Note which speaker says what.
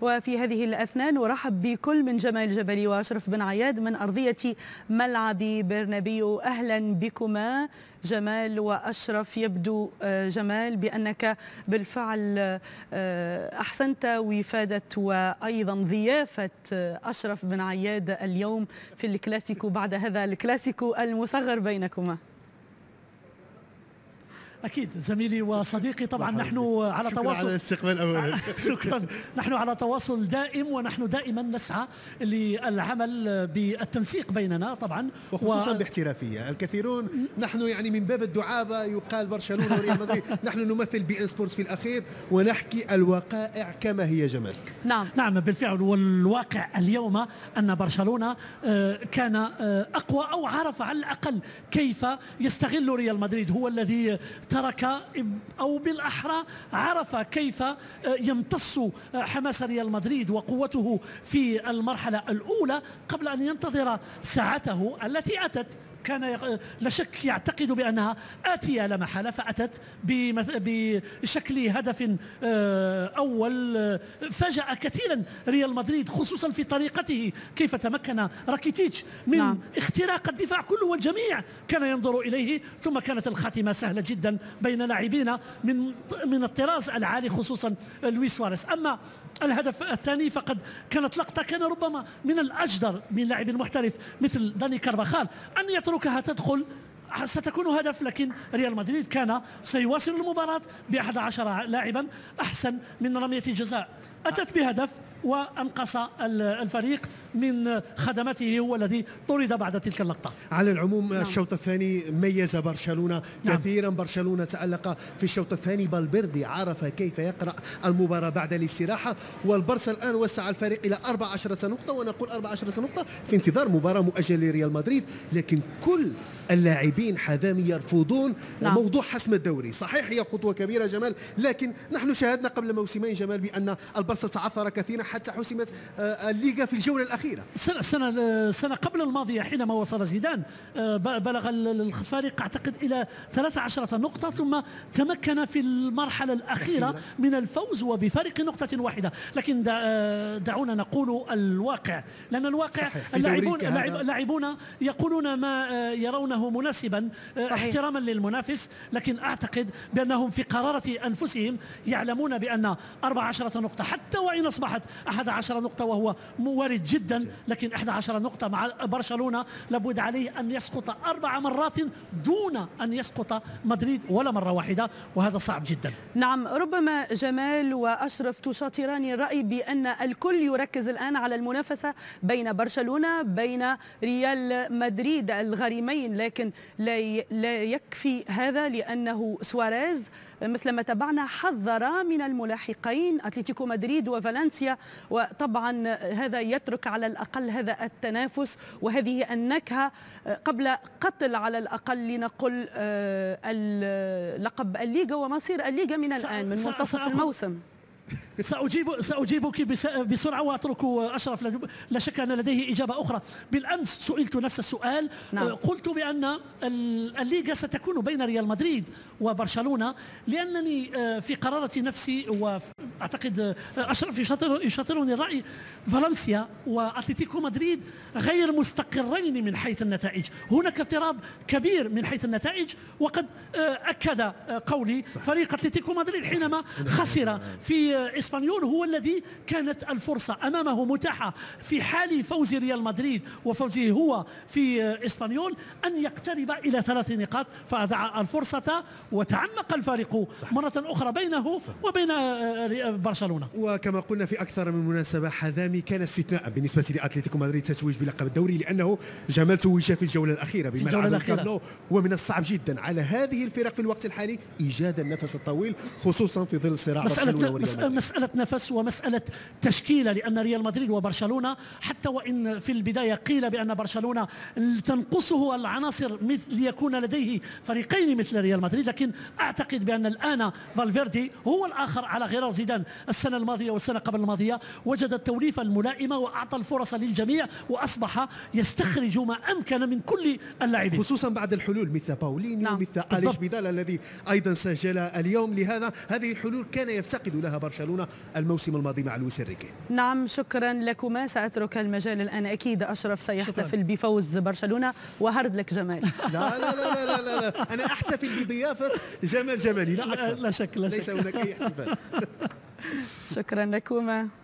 Speaker 1: وفي هذه الأثناء نرحب بكل من جمال جبلي وأشرف بن عياد من أرضية ملعب برنابيو. أهلا بكما جمال وأشرف. يبدو جمال بأنك بالفعل أحسنت وفادة وأيضا ضيافة أشرف بن عياد اليوم في الكلاسيكو بعد هذا الكلاسيكو المصغر بينكما.
Speaker 2: أكيد زميلي وصديقي، طبعا نحن على تواصل.
Speaker 3: على الاستقبال أولا.
Speaker 2: شكرا. نحن على تواصل دائم، ونحن دائما نسعى للعمل بالتنسيق بيننا طبعا،
Speaker 3: وخصوصا باحترافية. الكثيرون نحن يعني من باب الدعابة يقال برشلونة وريال مدريد، نحن نمثل بي ان سبورتس في الأخير ونحكي الوقائع كما هي. جمال.
Speaker 2: نعم بالفعل، والواقع اليوم أن برشلونة كان أقوى، أو عرف على الأقل كيف يستغل ريال مدريد. هو الذي ترك، أو بالأحرى عرف كيف يمتص حماس ريال مدريد وقوته في المرحلة الأولى قبل أن ينتظر ساعته التي أتت. كان لا شك يعتقد بأنها آتية لا محالة، فأتت بشكل هدف أول. فاجأ كثيرا ريال مدريد، خصوصا في طريقته، كيف تمكن راكيتيتش من اختراق الدفاع كله، والجميع كان ينظر إليه. ثم كانت الخاتمة سهلة جدا بين لاعبين من الطراز العالي، خصوصا لويس سواريز. أما الهدف الثاني فقد كانت لقطة كان ربما من الأجدر من لاعب محترف مثل داني كارفاخال أن يتركها تدخل. ستكون هدف، لكن ريال مدريد كان سيواصل المباراة ب11 لاعبا أحسن من رمية جزاء أتت بهدف، وأنقص الفريق من خدمته هو الذي طرد بعد تلك اللقطة.
Speaker 3: على العموم الشوط الثاني ميز برشلونة كثيرا. برشلونة تألق في الشوط الثاني، فالفيردي عرف كيف يقرأ المباراة بعد الاستراحة، والبرسا الآن وسع الفريق إلى 14 نقطة، ونقول 14 نقطة في انتظار مباراة مؤجلة لريال مدريد. لكن كل اللاعبين حذامي يرفضون موضوع حسم الدوري. صحيح هي خطوة كبيرة جمال، لكن نحن شاهدنا قبل موسمين جمال بأن البرسا تعثر كثيرا حتى حسمت الليغا في الجولة الأخيرة.
Speaker 2: سنة قبل الماضية حينما وصل زيدان بلغ الفريق أعتقد إلى 13 نقطة، ثم تمكن في المرحلة الأخيرة من الفوز وبفارق نقطة واحدة. لكن دعونا نقول الواقع، لأن الواقع اللاعبون يقولون ما يرونه مناسبا احتراما للمنافس، لكن أعتقد بأنهم في قرارة أنفسهم يعلمون بأن 14 نقطة حتى وإن أصبحت 11 نقطة وهو وارد جدا، لكن 11 نقطة مع برشلونة لابد عليه أن يسقط 4 مرات دون أن يسقط مدريد ولا مرة واحدة، وهذا صعب جدا.
Speaker 1: نعم، ربما جمال وأشرف تشاطران الرأي بأن الكل يركز الآن على المنافسة بين برشلونة بين ريال مدريد الغريمين، لكن لا يكفي هذا، لأنه سواريز مثل ما تابعنا حذر من الملاحقين أتلتيكو مدريد وفالنسيا، وطبعا هذا يترك على الأقل هذا التنافس وهذه النكهة قبل قتل على الأقل لنقل لقب الليغا ومصير الليغا من الآن من منتصف الموسم.
Speaker 2: سأجيبك بسرعة وأترك أشرف، لا شك أن لديه إجابة أخرى. بالأمس سئلت نفس السؤال. قلت بأن الليغا ستكون بين ريال مدريد وبرشلونة، لأنني في قرارة نفسي، وأعتقد أشرف يشاطرني الرأي، فالنسيا وأتلتيكو مدريد غير مستقرين من حيث النتائج. هناك اضطراب كبير من حيث النتائج، وقد أكد قولي فريق أتلتيكو مدريد حينما خسر في إسبانيول هو الذي كانت الفرصة أمامه متاحة في حال فوز ريال مدريد وفوزه هو في إسبانيول أن يقترب إلى 3 نقاط، فأضاع الفرصة وتعمق الفارق مرة أخرى بينه وبين برشلونة.
Speaker 3: وكما قلنا في أكثر من مناسبة، حذامي كان استثناء بالنسبة لأتلتيكو مدريد تتويج بلقب الدوري، لأنه جمال توج في الجولة الأخيرة بملعب الكامب نو، ومن الصعب جدا على هذه الفرق في الوقت الحالي إيجاد النفس الطويل، خصوصا في ظل صراع برشلونة وريال مدريد.
Speaker 2: مسألة نفس ومسألة تشكيلة، لأن ريال مدريد وبرشلونة حتى وإن في البداية قيل بأن برشلونة تنقصه العناصر مثل ليكون لديه فريقين مثل ريال مدريد، لكن أعتقد بأن الآن فالفيردي هو الآخر على غرار زيدان السنة الماضية والسنة قبل الماضية، وجد التوليفة الملائمة وأعطى الفرص للجميع وأصبح يستخرج ما أمكن من كل اللاعبين،
Speaker 3: خصوصا بعد الحلول مثل باولينيو مثل أليش بيدال الذي أيضا سجل اليوم. لهذا هذه الحلول كان يفتقد لها برشلونة الموسم الماضي مع لويس إنريكي.
Speaker 1: نعم، شكرا لكما. سأترك المجال الآن، أكيد أشرف سيحتفل بفوز برشلونة وهرد لك جمال.
Speaker 3: لا لا لا لا لا, لا. أنا أحتفل بضيافة جمال جمالي لا أكثر.
Speaker 2: لا شك لا شك.
Speaker 3: ليس هناك أي احتفال.
Speaker 1: شكرا لكما.